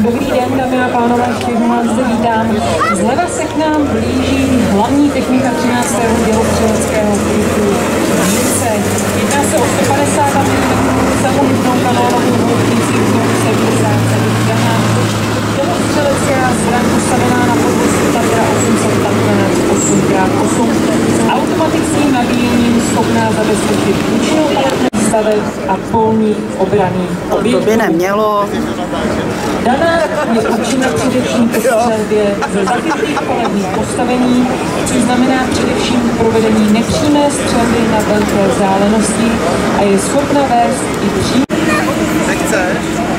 Dobrý den, dámy a pánové, všechny vás zde vítám. Zleva se k nám blíží hlavní technika 13. dělostřeleckého pluku Munice. Jedná se o 150 mm samohybnou kanónovou hloubnici vznovu 77 granátů. Dělostřelecká zbraň postavená na podvozu Tatra 815 8x8 s automatickým nabíjením schopná zabezpečit účinnou paletnou staveb a polních obranných objektů. To by nemělo. Daná je účinná především po střelbě ze zakrytých palebních postavení, což znamená především provedení nepřímé střelby na velké vzdálenosti a je schopna vést i přímé. Nechceš?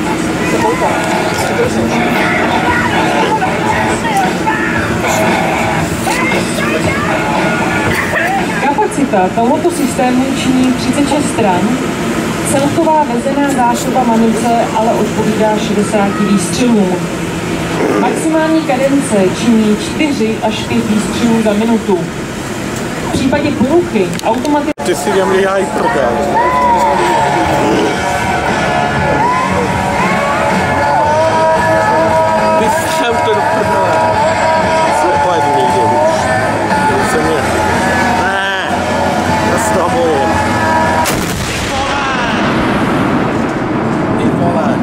Kapacita tohoto systému činí 36 stran, celková vezená zásoba munice ale odpovídá 60 výstřelům. Maximální kadence činí 4 až 5 výstřelů za minutu. V případě poruchy automaticky... Ty si jdem i prdel. Vystřel to do prdele. Zapojď někde už. Se mě... Ne, já se toho bojím. Ty vole.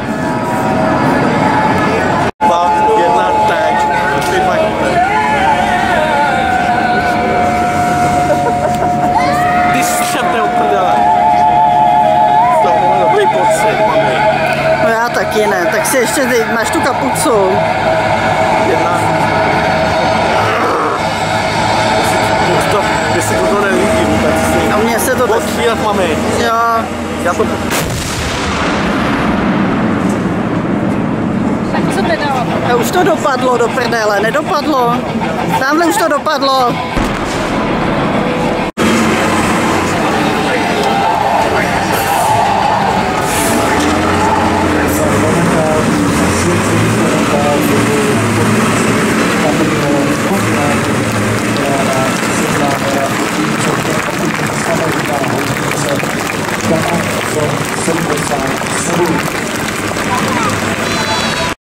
Jedna teď. Ty fakt. Ty střepne uprdele. Z toho máme dobrý pocit, mami. No já taky ne, tak si ještě máš tu kapucu. Jedna. Jestli to nelíbí vůbec. A mně se to tak... Odchýlat, mami. Jo. Já to... Tak co teda? Už to dopadlo do prdele, nedopadlo? Tamhle už to dopadlo.